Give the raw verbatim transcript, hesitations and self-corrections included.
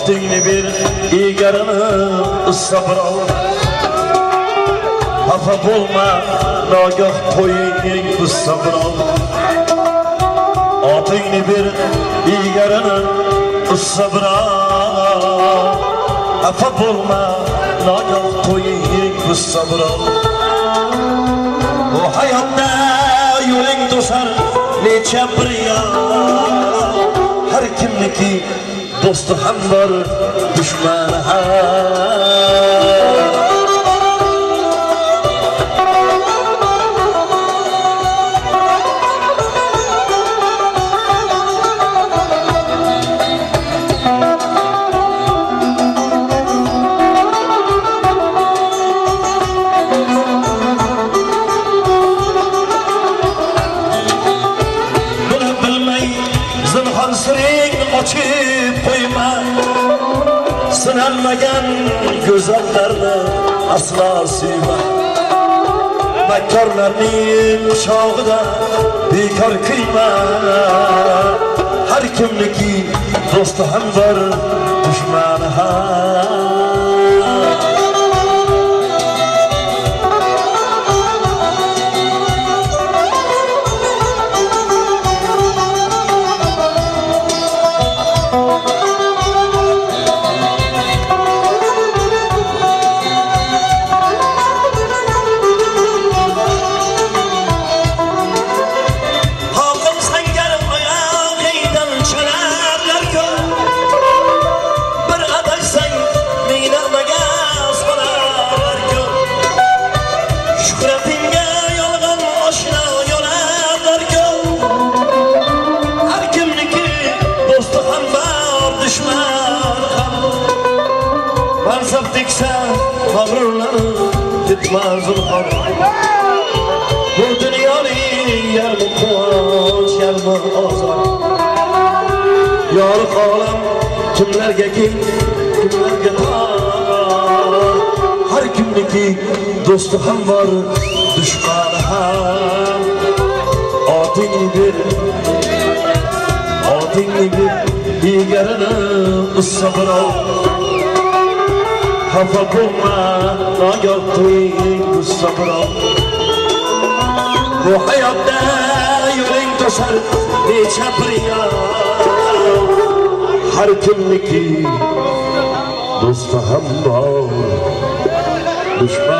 otingni ber egarini sabr ol xafa bo'lma nogoh qo'ying bu sabr ol otingni ber egarini sabr ol xafa bo'lma nogoh qo'ying bu sabr ol bu hayotda yo'ling to'sar necha bir yo'l har kimniki do'sti ham bor dushmani ham ochib qo'yma sinalmagan go'zallarni aslo suyma makkorlarning quchog'ida bekor kuyma har kimniki do'sti ham bor dushmani ham Gitmez ulhar bu dünyanın yarımı kuvaş yarımı azar yarık alem kimlerge kim kimlerge tar her kimniki dostu ham var düşmanı ham otingni bir otingni bir egarini sabr ol xafa bo'lma nogoh qo'ying bu sabr ol bu hayotda yo'ling to'sar necha bir yo'l har kimniki do'sti ham bor dushman